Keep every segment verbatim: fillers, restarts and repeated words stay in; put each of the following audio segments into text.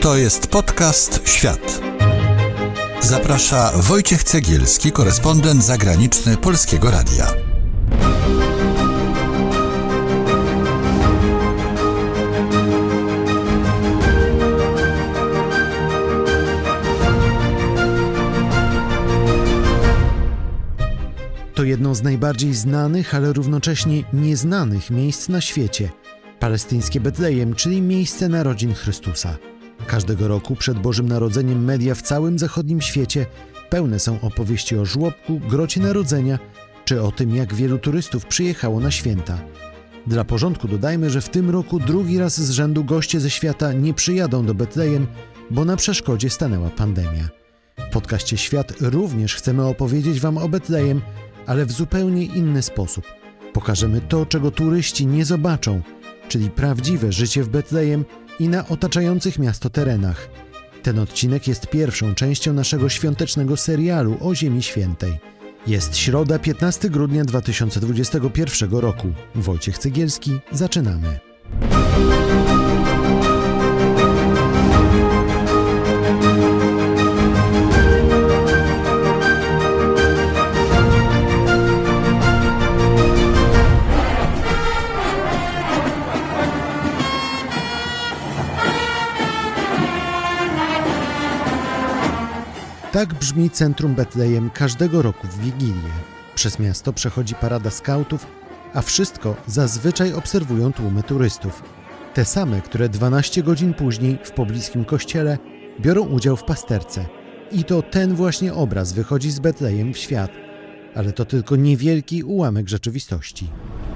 To jest podcast Świat. Zaprasza Wojciech Cegielski, korespondent zagraniczny Polskiego Radia. To jedno z najbardziej znanych, ale równocześnie nieznanych miejsc na świecie. Palestyńskie Betlejem, czyli miejsce narodzin Chrystusa. Każdego roku przed Bożym Narodzeniem media w całym zachodnim świecie pełne są opowieści o żłobku, grocie narodzenia, czy o tym, jak wielu turystów przyjechało na święta. Dla porządku dodajmy, że w tym roku drugi raz z rzędu goście ze świata nie przyjadą do Betlejem, bo na przeszkodzie stanęła pandemia. W podcaście Świat również chcemy opowiedzieć Wam o Betlejem, ale w zupełnie inny sposób. Pokażemy to, czego turyści nie zobaczą, czyli prawdziwe życie w Betlejem i na otaczających miasto terenach. Ten odcinek jest pierwszą częścią naszego świątecznego serialu o Ziemi Świętej. Jest środa, piętnastego grudnia dwa tysiące dwudziestego pierwszego roku. Wojciech Cegielski, zaczynamy. Tak brzmi centrum Betlejem każdego roku w Wigilię. Przez miasto przechodzi parada skautów, a wszystko zazwyczaj obserwują tłumy turystów. Te same, które dwanaście godzin później w pobliskim kościele biorą udział w pasterce. I to ten właśnie obraz wychodzi z Betlejem w świat. Ale to tylko niewielki ułamek rzeczywistości.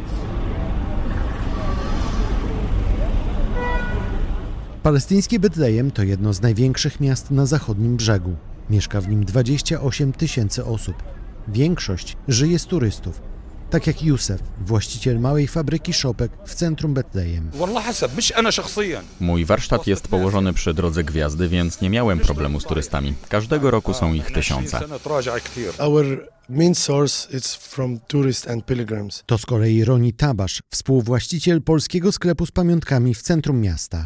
Palestyńskie Betlejem to jedno z największych miast na zachodnim brzegu. Mieszka w nim dwadzieścia osiem tysięcy osób. Większość żyje z turystów. Tak jak Józef, właściciel małej fabryki szopek w centrum Betlejem. Mój warsztat jest położony przy drodze Gwiazdy, więc nie miałem problemu z turystami. Każdego roku są ich tysiące. To z kolei Roni Tabasz, współwłaściciel polskiego sklepu z pamiątkami w centrum miasta.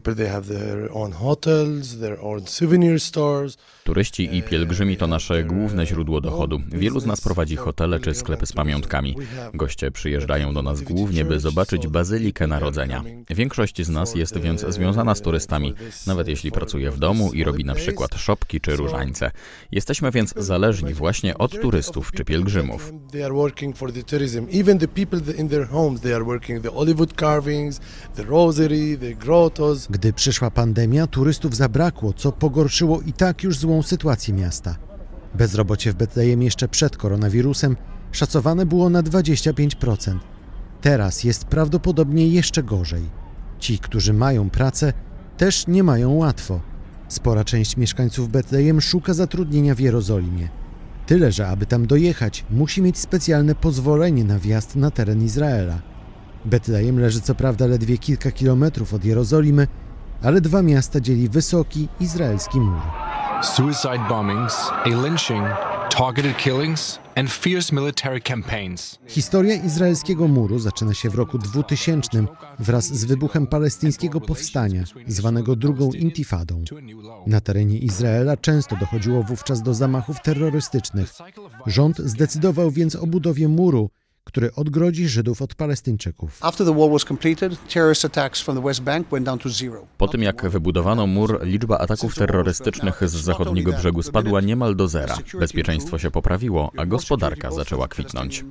Turyści i pielgrzymi to nasze główne źródło dochodu. Wielu z nas prowadzi hotele czy sklepy z pamiątkami. Goście przyjeżdżają do nas głównie, by zobaczyć Bazylikę Narodzenia. Większość z nas jest więc związana z turystami, nawet jeśli pracuje w domu i robi na przykład szopki czy różańce. Jesteśmy więc zależni właśnie od turystów czy pielgrzymów. Gdy przyszła pandemia, turystów zabrakło, co pogorszyło i tak już złą sytuację miasta. Bezrobocie w Betlejem jeszcze przed koronawirusem szacowane było na dwadzieścia pięć procent. Teraz jest prawdopodobnie jeszcze gorzej. Ci, którzy mają pracę, też nie mają łatwo. Spora część mieszkańców Betlejem szuka zatrudnienia w Jerozolimie. Tyle, że aby tam dojechać, musi mieć specjalne pozwolenie na wjazd na teren Izraela. Betlejem leży co prawda ledwie kilka kilometrów od Jerozolimy, ale dwa miasta dzieli wysoki izraelski mur. Suicide bombings, a lynching, targeted killings and fierce military campaigns. Historia izraelskiego muru zaczyna się w roku dwutysięcznym wraz z wybuchem palestyńskiego powstania, zwanego drugą intifadą. Na terenie Izraela często dochodziło wówczas do zamachów terrorystycznych. Rząd zdecydował więc o budowie muru, który odgrodzi Żydów od Palestyńczyków. Po tym jak wybudowano mur, liczba ataków terrorystycznych z zachodniego brzegu spadła niemal do zera. Bezpieczeństwo się poprawiło, a gospodarka zaczęła kwitnąć.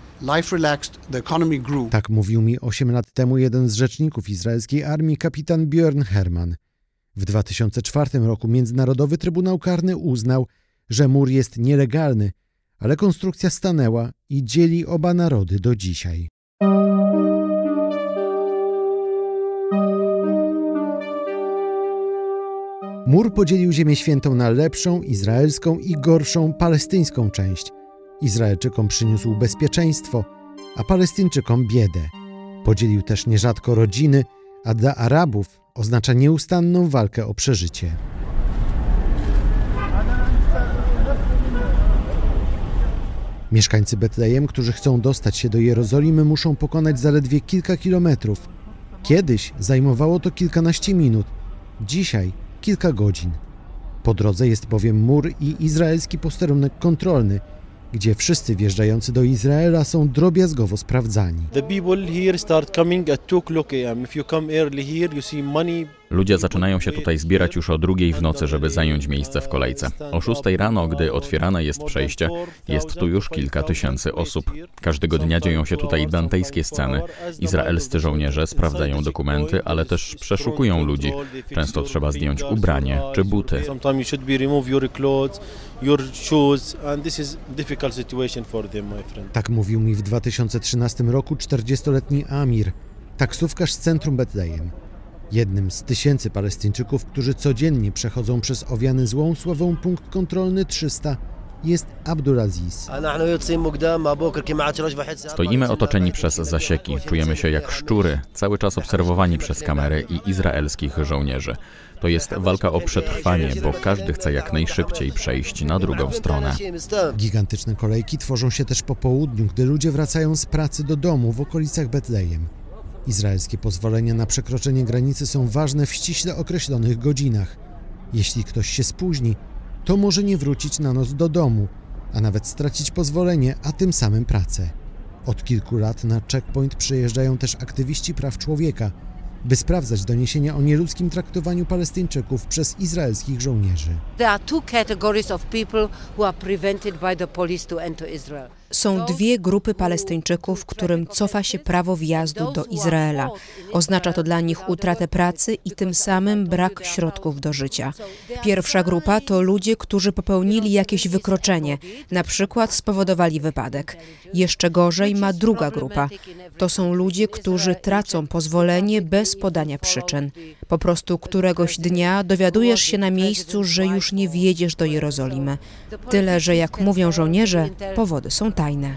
Tak mówił mi osiem lat temu jeden z rzeczników izraelskiej armii, kapitan Björn Herman. W dwa tysiące czwartym roku Międzynarodowy Trybunał Karny uznał, że mur jest nielegalny, ale konstrukcja stanęła i dzieli oba narody do dzisiaj. Mur podzielił Ziemię Świętą na lepszą, izraelską i gorszą, palestyńską część. Izraelczykom przyniósł bezpieczeństwo, a Palestyńczykom biedę. Podzielił też nierzadko rodziny, a dla Arabów oznacza nieustanną walkę o przeżycie. Mieszkańcy Betlejem, którzy chcą dostać się do Jerozolimy, muszą pokonać zaledwie kilka kilometrów. Kiedyś zajmowało to kilkanaście minut. Dzisiaj kilka godzin. Po drodze jest bowiem mur i izraelski posterunek kontrolny, gdzie wszyscy wjeżdżający do Izraela są drobiazgowo sprawdzani. Ludzie zaczynają się tutaj zbierać już o drugiej w nocy, żeby zająć miejsce w kolejce. O szóstej rano, gdy otwierane jest przejście, jest tu już kilka tysięcy osób. Każdego dnia dzieją się tutaj dantejskie sceny. Izraelscy żołnierze sprawdzają dokumenty, ale też przeszukują ludzi. Często trzeba zdjąć ubranie czy buty. Tak mówił mi w dwa tysiące trzynastym roku czterdziestoletni Amir, taksówkarz z centrum Betlejem. Jednym z tysięcy Palestyńczyków, którzy codziennie przechodzą przez owiany złą sławą punkt kontrolny trzysta, jest Abdulaziz. Stoimy otoczeni przez zasieki, czujemy się jak szczury, cały czas obserwowani przez kamery i izraelskich żołnierzy. To jest walka o przetrwanie, bo każdy chce jak najszybciej przejść na drugą stronę. Gigantyczne kolejki tworzą się też po południu, gdy ludzie wracają z pracy do domu w okolicach Betlejem. Izraelskie pozwolenia na przekroczenie granicy są ważne w ściśle określonych godzinach. Jeśli ktoś się spóźni, to może nie wrócić na noc do domu, a nawet stracić pozwolenie, a tym samym pracę. Od kilku lat na checkpoint przyjeżdżają też aktywiści praw człowieka, by sprawdzać doniesienia o nieludzkim traktowaniu Palestyńczyków przez izraelskich żołnierzy. Są dwie grupy Palestyńczyków, którym cofa się prawo wjazdu do Izraela. Oznacza to dla nich utratę pracy i tym samym brak środków do życia. Pierwsza grupa to ludzie, którzy popełnili jakieś wykroczenie, na przykład spowodowali wypadek. Jeszcze gorzej ma druga grupa. To są ludzie, którzy tracą pozwolenie bez podania przyczyn. Po prostu któregoś dnia dowiadujesz się na miejscu, że już nie wjedziesz do Jerozolimy. Tyle, że jak mówią żołnierze, powody są tajne.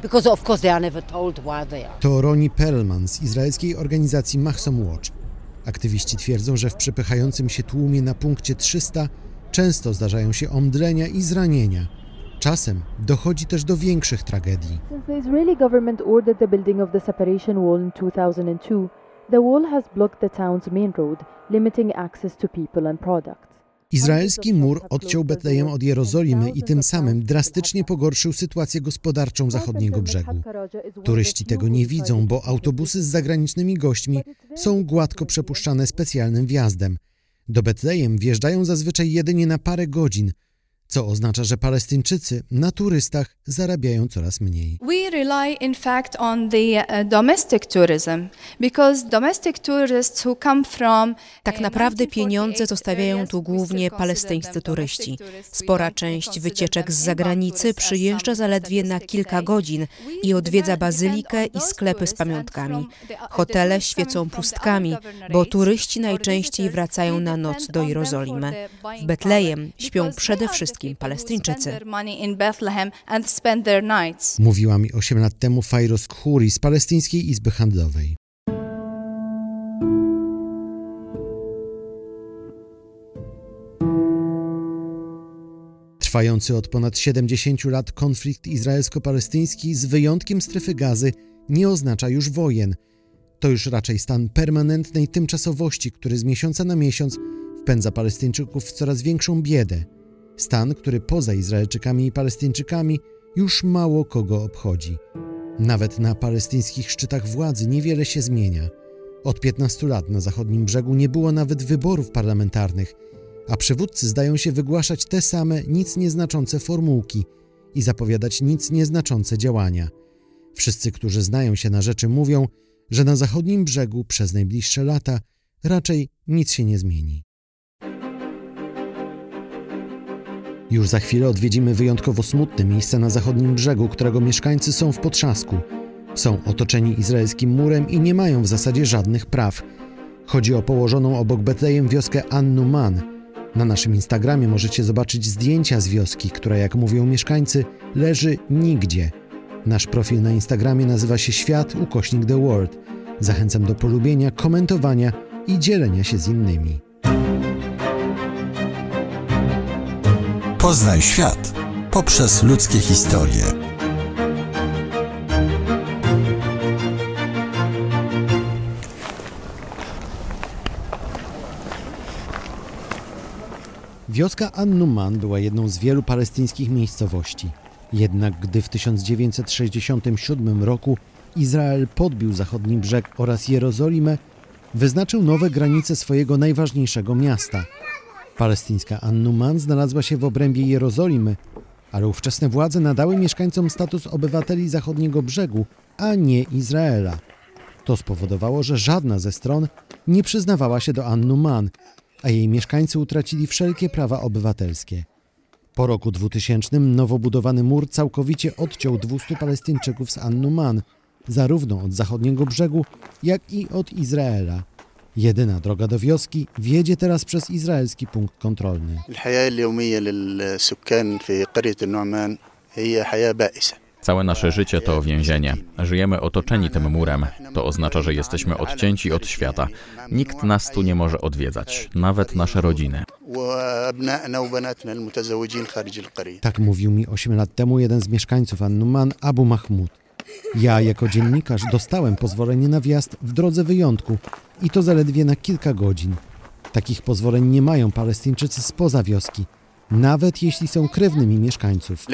To Ronnie Perlman z izraelskiej organizacji Mahsom Watch. Aktywiści twierdzą, że w przepychającym się tłumie na punkcie trzysta często zdarzają się omdlenia i zranienia. Czasem dochodzi też do większych tragedii. Since the Israeli government ordered the building of the separation wall in two thousand two, the wall has blocked the town's main road, limiting access to people and products. Izraelski mur odciął Betlejem od Jerozolimy i tym samym drastycznie pogorszył sytuację gospodarczą zachodniego brzegu. Turyści tego nie widzą, bo autobusy z zagranicznymi gośćmi są gładko przepuszczane specjalnym wjazdem. Do Betlejem wjeżdżają zazwyczaj jedynie na parę godzin, co oznacza, że Palestyńczycy na turystach zarabiają coraz mniej. We rely in fact on the domestic tourism because domestic tourists who come from Tak naprawdę pieniądze zostawiają tu głównie palestyńscy turyści. Spora część wycieczek z zagranicy przyjeżdża zaledwie na kilka godzin i odwiedza bazylikę i sklepy z pamiątkami. Hotele świecą pustkami, bo turyści najczęściej wracają na noc do Jerozolimy. W Betlejem śpią przede wszystkim Palestyńczycy. Mówiła mi osiem lat temu Fajros Khoury z Palestyńskiej Izby Handlowej. Trwający od ponad siedemdziesięciu lat konflikt izraelsko-palestyński z wyjątkiem strefy Gazy nie oznacza już wojen. To już raczej stan permanentnej tymczasowości, który z miesiąca na miesiąc wpędza Palestyńczyków w coraz większą biedę. Stan, który poza Izraelczykami i Palestyńczykami już mało kogo obchodzi. Nawet na palestyńskich szczytach władzy niewiele się zmienia. Od piętnastu lat na zachodnim brzegu nie było nawet wyborów parlamentarnych, a przywódcy zdają się wygłaszać te same nic nieznaczące formułki i zapowiadać nic nieznaczące działania. Wszyscy, którzy znają się na rzeczy, mówią, że na zachodnim brzegu przez najbliższe lata raczej nic się nie zmieni. Już za chwilę odwiedzimy wyjątkowo smutne miejsce na zachodnim brzegu, którego mieszkańcy są w potrzasku. Są otoczeni izraelskim murem i nie mają w zasadzie żadnych praw. Chodzi o położoną obok Betlejem wioskę An-Numan. Na naszym Instagramie możecie zobaczyć zdjęcia z wioski, która, jak mówią mieszkańcy, leży nigdzie. Nasz profil na Instagramie nazywa się Świat ukośnik The World. Zachęcam do polubienia, komentowania i dzielenia się z innymi. Poznaj świat poprzez ludzkie historie. Wioska An-Numan była jedną z wielu palestyńskich miejscowości. Jednak gdy w tysiąc dziewięćset sześćdziesiątym siódmym roku Izrael podbił zachodni brzeg oraz Jerozolimę, wyznaczył nowe granice swojego najważniejszego miasta. Palestyńska An-Numan znalazła się w obrębie Jerozolimy, ale ówczesne władze nadały mieszkańcom status obywateli zachodniego brzegu, a nie Izraela. To spowodowało, że żadna ze stron nie przyznawała się do An-Numan, a jej mieszkańcy utracili wszelkie prawa obywatelskie. Po roku dwutysięcznym nowo budowany mur całkowicie odciął dwustu Palestyńczyków z An-Numan, zarówno od zachodniego brzegu, jak i od Izraela. Jedyna droga do wioski wiedzie teraz przez izraelski punkt kontrolny. Całe nasze życie to więzienie. Żyjemy otoczeni tym murem. To oznacza, że jesteśmy odcięci od świata. Nikt nas tu nie może odwiedzać, nawet nasze rodziny. Tak mówił mi osiem lat temu jeden z mieszkańców An-Numan, Abu Mahmud. Ja jako dziennikarz dostałem pozwolenie na wjazd w drodze wyjątku i to zaledwie na kilka godzin. Takich pozwoleń nie mają Palestyńczycy spoza wioski, nawet jeśli są krewnymi mieszkańców.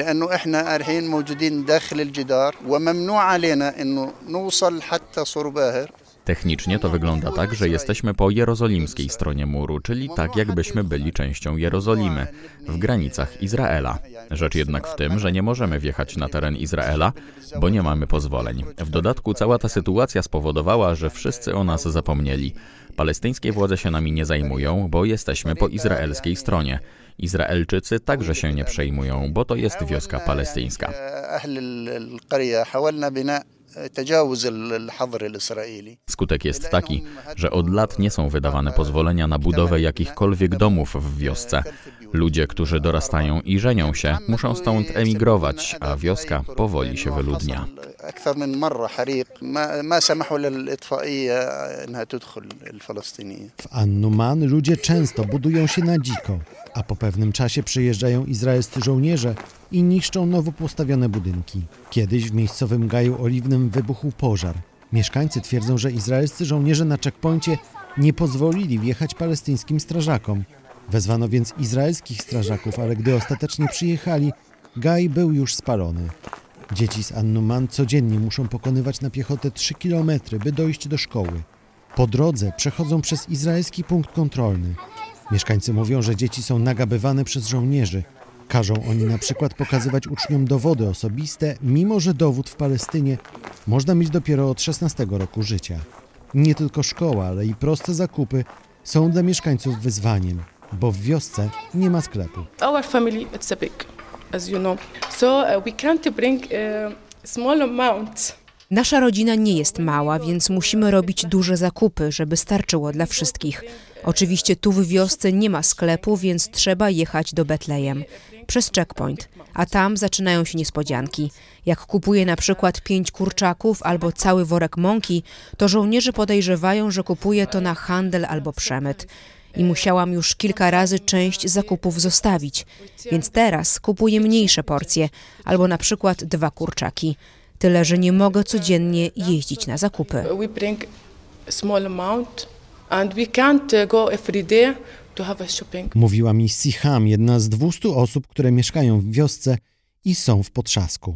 Technicznie to wygląda tak, że jesteśmy po jerozolimskiej stronie muru, czyli tak jakbyśmy byli częścią Jerozolimy, w granicach Izraela. Rzecz jednak w tym, że nie możemy wjechać na teren Izraela, bo nie mamy pozwoleń. W dodatku cała ta sytuacja spowodowała, że wszyscy o nas zapomnieli. Palestyńskie władze się nami nie zajmują, bo jesteśmy po izraelskiej stronie. Izraelczycy także się nie przejmują, bo to jest wioska palestyńska. Skutek jest taki, że od lat nie są wydawane pozwolenia na budowę jakichkolwiek domów w wiosce. Ludzie, którzy dorastają i żenią się, muszą stąd emigrować, a wioska powoli się wyludnia. W An-Numan ludzie często budują się na dziko, a po pewnym czasie przyjeżdżają izraelscy żołnierze i niszczą nowo postawione budynki. Kiedyś w miejscowym gaju oliwnym wybuchł pożar. Mieszkańcy twierdzą, że izraelscy żołnierze na checkpoincie nie pozwolili wjechać palestyńskim strażakom. Wezwano więc izraelskich strażaków, ale gdy ostatecznie przyjechali, gaj był już spalony. Dzieci z An-Numan codziennie muszą pokonywać na piechotę trzy kilometry, by dojść do szkoły. Po drodze przechodzą przez izraelski punkt kontrolny. Mieszkańcy mówią, że dzieci są nagabywane przez żołnierzy. Każą oni na przykład pokazywać uczniom dowody osobiste, mimo że dowód w Palestynie można mieć dopiero od szesnastego roku życia. Nie tylko szkoła, ale i proste zakupy są dla mieszkańców wyzwaniem, bo w wiosce nie ma sklepu. Our family it's a big, as you know. So uh, we can't bring a small amount. Nasza rodzina nie jest mała, więc musimy robić duże zakupy, żeby starczyło dla wszystkich. Oczywiście tu w wiosce nie ma sklepu, więc trzeba jechać do Betlejem przez checkpoint, a tam zaczynają się niespodzianki. Jak kupuję na przykład pięć kurczaków albo cały worek mąki, to żołnierze podejrzewają, że kupuję to na handel albo przemyt. I musiałam już kilka razy część zakupów zostawić, więc teraz kupuję mniejsze porcje albo na przykład dwa kurczaki. Tyle, że nie mogę codziennie jeździć na zakupy. We bring a small amount and we can't go every day to have a shopping. Mówiła mi Siham, jedna z dwustu osób, które mieszkają w wiosce i są w potrzasku.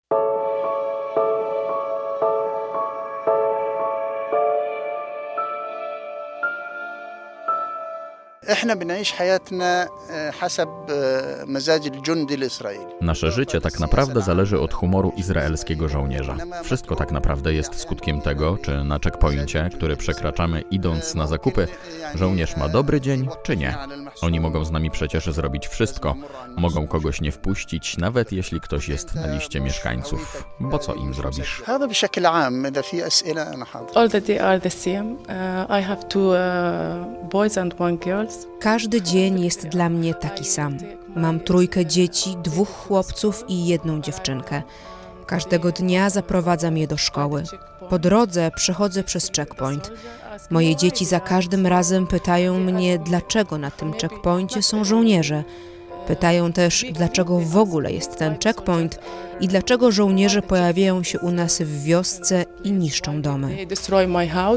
Nasze życie tak naprawdę zależy od humoru izraelskiego żołnierza. Wszystko tak naprawdę jest skutkiem tego, czy na checkpoincie, który przekraczamy idąc na zakupy, żołnierz ma dobry dzień, czy nie. Oni mogą z nami przecież zrobić wszystko. Mogą kogoś nie wpuścić, nawet jeśli ktoś jest na liście mieszkańców. Bo co im zrobisz? All the day are the same. Uh, I have two uh, boys and one girls. Każdy dzień jest dla mnie taki sam. Mam trójkę dzieci, dwóch chłopców i jedną dziewczynkę. Każdego dnia zaprowadzam je do szkoły. Po drodze przechodzę przez checkpoint. Moje dzieci za każdym razem pytają mnie, dlaczego na tym checkpoincie są żołnierze. Pytają też, dlaczego w ogóle jest ten checkpoint i dlaczego żołnierze pojawiają się u nas w wiosce i niszczą domy.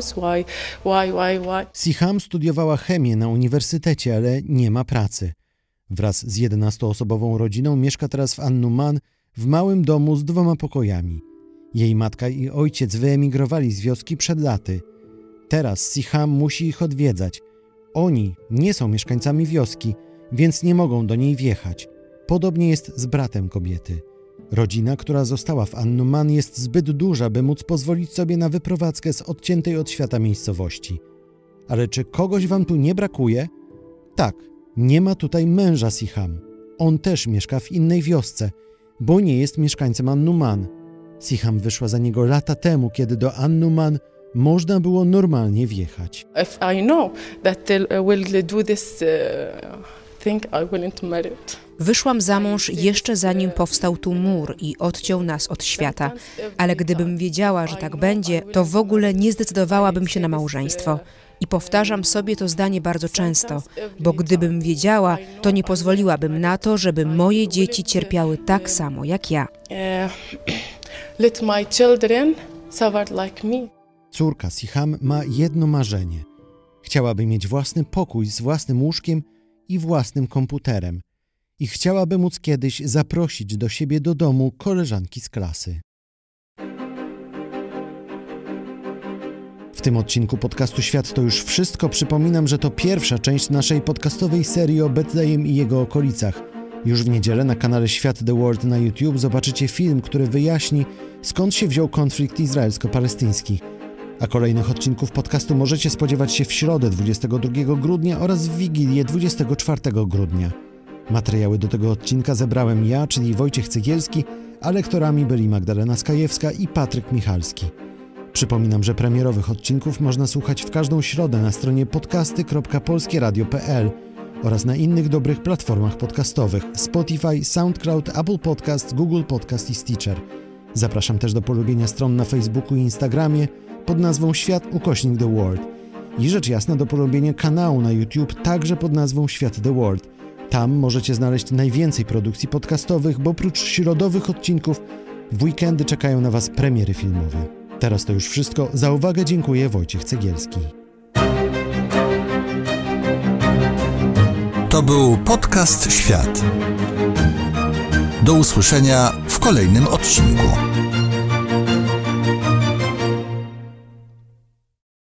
Siham studiowała chemię na uniwersytecie, ale nie ma pracy. Wraz z jedenastoosobową rodziną mieszka teraz w An-Numan w małym domu z dwoma pokojami. Jej matka i ojciec wyemigrowali z wioski przed laty. Teraz Siham musi ich odwiedzać. Oni nie są mieszkańcami wioski, więc nie mogą do niej wjechać. Podobnie jest z bratem kobiety. Rodzina, która została w An-Numan, jest zbyt duża, by móc pozwolić sobie na wyprowadzkę z odciętej od świata miejscowości. Ale czy kogoś wam tu nie brakuje? Tak, nie ma tutaj męża Siham. On też mieszka w innej wiosce, bo nie jest mieszkańcem An-Numan. Siham wyszła za niego lata temu, kiedy do An-Numan można było normalnie wjechać. If I know that they will do this thing, I wouldn't marry it. Wyszłam za mąż jeszcze zanim powstał tu mur i odciął nas od świata. Ale gdybym wiedziała, że tak będzie, to w ogóle nie zdecydowałabym się na małżeństwo. I powtarzam sobie to zdanie bardzo często, bo gdybym wiedziała, to nie pozwoliłabym na to, żeby moje dzieci cierpiały tak samo jak ja. Let my children suffer like me. Córka Siham ma jedno marzenie. Chciałaby mieć własny pokój z własnym łóżkiem i własnym komputerem. I chciałaby móc kiedyś zaprosić do siebie do domu koleżanki z klasy. W tym odcinku podcastu Świat to już wszystko. Przypominam, że to pierwsza część naszej podcastowej serii o Betlejem i jego okolicach. Już w niedzielę na kanale Świat The World na YouTube zobaczycie film, który wyjaśni, skąd się wziął konflikt izraelsko-palestyński. A kolejnych odcinków podcastu możecie spodziewać się w środę dwudziestego drugiego grudnia oraz w Wigilię dwudziestego czwartego grudnia. Materiały do tego odcinka zebrałem ja, czyli Wojciech Cegielski, a lektorami byli Magdalena Skajewska i Patryk Michalski. Przypominam, że premierowych odcinków można słuchać w każdą środę na stronie podcasty kropka polskie radio kropka p l oraz na innych dobrych platformach podcastowych Spotify, SoundCloud, Apple Podcast, Google Podcast i Stitcher. Zapraszam też do polubienia stron na Facebooku i Instagramie pod nazwą Świat ukośnik The World i rzecz jasna do polubienia kanału na YouTube także pod nazwą Świat The World. Tam możecie znaleźć najwięcej produkcji podcastowych, bo oprócz środowych odcinków w weekendy czekają na Was premiery filmowe. Teraz to już wszystko. Za uwagę dziękuję, Wojciech Cegielski. To był podcast Świat. Do usłyszenia w kolejnym odcinku.